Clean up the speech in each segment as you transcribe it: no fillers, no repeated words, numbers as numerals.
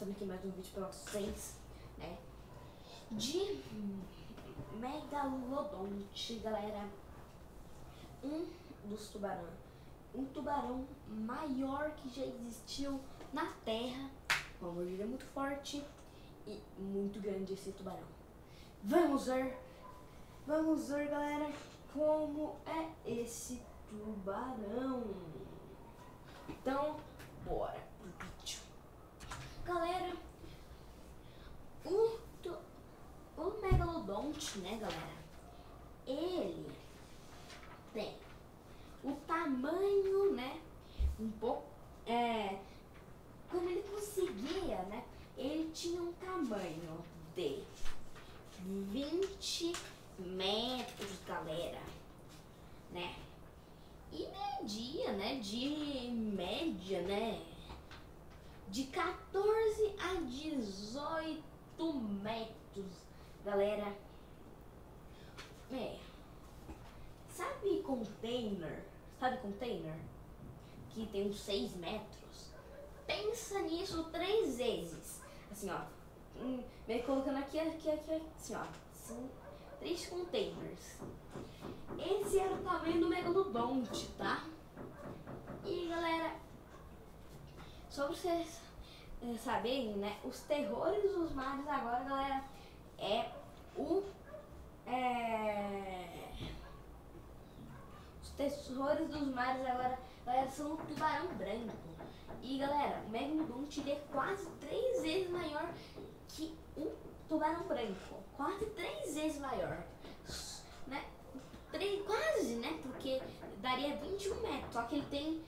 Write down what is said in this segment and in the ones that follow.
mostrando aqui mais um vídeo pra vocês, né? De megalodonte, galera. Um tubarão maior que já existiu na Terra. Uma mordida muito forte e muito grande esse tubarão. Vamos ver, galera, como é esse tubarão. Então, bora pro vídeo. Galera, o megalodonte, né, galera? Ele tem o tamanho, né? Um pouco, como ele conseguia, né? Ele tinha um tamanho de 20 metros, galera, né? E media, né? De média, né? De 14 a 18 metros, galera. Sabe container? Que tem uns 6 metros? Pensa nisso 3 vezes. Assim, ó. Vem colocando aqui, assim, ó. São 3 containers. Esse era o tamanho do megalodonte, tá? E, galera, só pra vocês saberem, né? Os terrores dos mares agora, galera, os terrores dos mares agora, galera, são o tubarão branco. E, galera, o megalodonte é quase 3 vezes maior que o tubarão branco. Quase 3 vezes maior, né? Quase, né? Porque daria 21 metros. Só que ele tem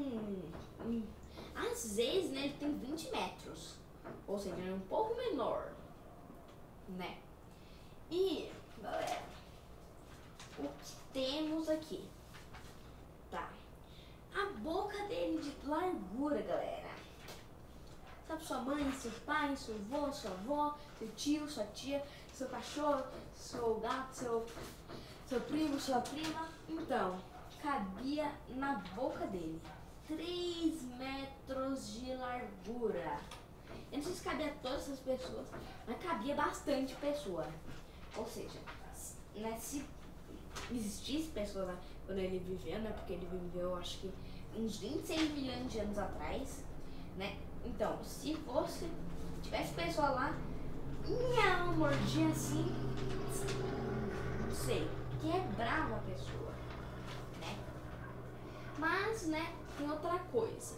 às vezes, né, ele tem 20 metros. Ou seja, ele é um pouco menor, né? E, galera, o que temos aqui? Tá. A boca dele de largura, galera. Sabe, sua mãe, seu pai, seu avô, sua avó, seu tio, sua tia, seu cachorro, seu gato, seu primo, sua prima. Então, cabia na boca dele 3 metros de largura. Eu não sei se cabia a todas essas pessoas, mas cabia bastante pessoa. Ou seja, né, se existisse pessoas lá quando ele viveu, né? Porque ele viveu, acho que uns 26 milhões de anos atrás, né? Então, se tivesse pessoa lá, uma mordinha assim, não sei, quebrava a pessoa, né? Mas, né, tem outra coisa.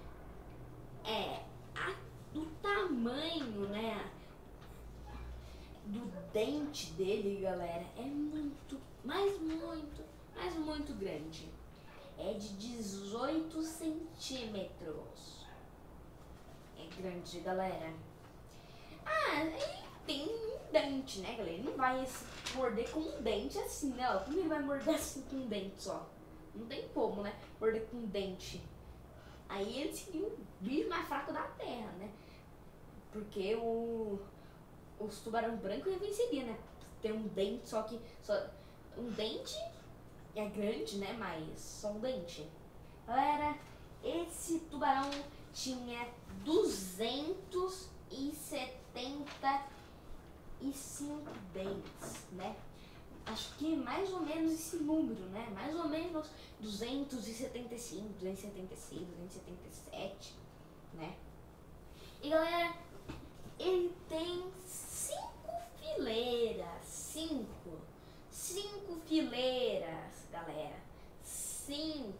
Do tamanho, né, do dente dele, galera, é muito grande. É de 18 centímetros. É grande, galera. Ele tem um dente, né, galera? Ele não vai morder com um dente assim, né? Como ele vai morder assim com um dente só? Não tem como, né? Morder com um dente. Aí ele seria o bicho mais fraco da Terra, né? Porque os tubarão branco venceria, né? Tem um dente, só um dente é grande, né? Mas só um dente. Galera, esse tubarão tinha 275 dentes, né? Acho que é mais ou menos esse número, né? Mais ou menos 275, 276, 277, né? E, galera, ele tem 5 fileiras. 5 fileiras, galera. 5.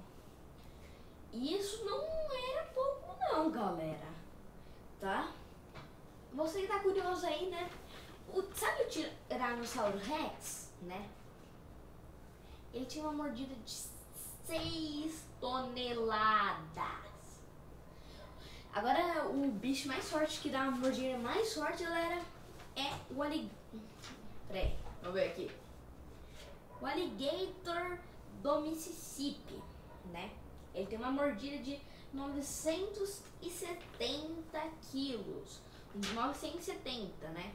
E isso não era pouco não, galera. Tá? Você que tá curioso aí, né? Sabe o Tiranossauro Rex, né? Ele tinha uma mordida de 6 toneladas. Agora, o bicho mais forte, que dá uma mordida mais forte, galera, é o alligator. Peraí, vamos ver aqui. O alligator do Mississippi, né? Ele tem uma mordida de 970 quilos. 970, né?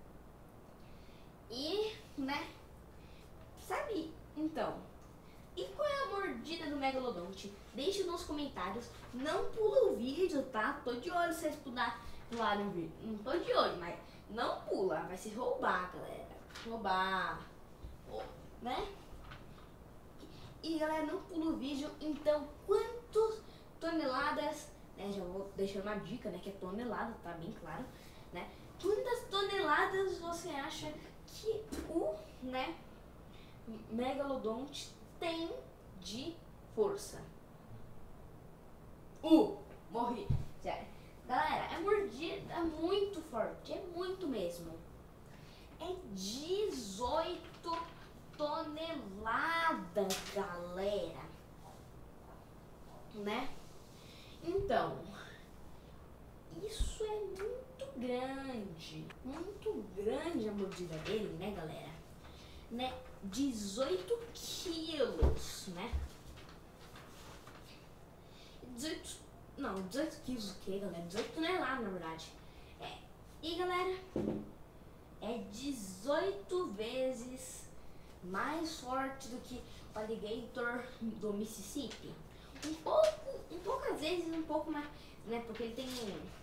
E, né? Sabe, então, e qual é a mordida do megalodonte? Deixe nos comentários. Não pula o vídeo, tá? Tô de olho se vocês lá no vídeo. Não tô de olho, mas não pula, vai se roubar, galera. Roubar. Né? E galera, não pula o vídeo, então quantas toneladas, né? Já vou deixando uma dica, né? Que é tonelada, tá bem claro, né? Quantas toneladas você acha que o, né, megalodonte tem de força? Morri. Sério. Galera, é mordida muito forte, é muito mesmo. É 18 toneladas, galera. Né? Então, isso é muito grande a mordida dele, né, galera? Né? 18 quilos, né? 18 quilos o quê, galera? 18 toneladas, na verdade. E, galera, é 18 vezes mais forte do que o alligator do Mississippi. Um pouco às vezes, um pouco mais, né? Porque ele tem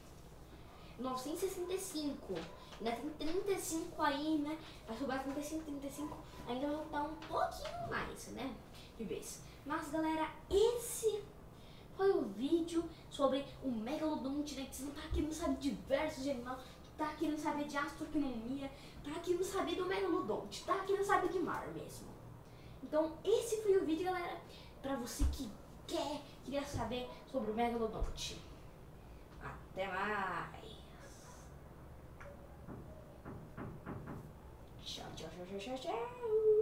965, ainda tem 35 aí, né? Vai sobrar 35, ainda vai dar um pouquinho mais, né? De vez. Mas, galera, esse foi o vídeo sobre o megalodonte, né? Que você não tá querendo saber de diversos de animal, tá querendo saber de astronomia, tá querendo saber do megalodonte, tá querendo saber de mar mesmo. Então, esse foi o vídeo, galera, pra você que queria saber sobre o megalodonte. Até mais. Tchau.